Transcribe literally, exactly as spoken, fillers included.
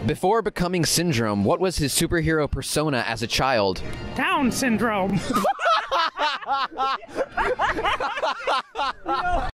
Before becoming Syndrome, what was his superhero persona as a child? Down syndrome.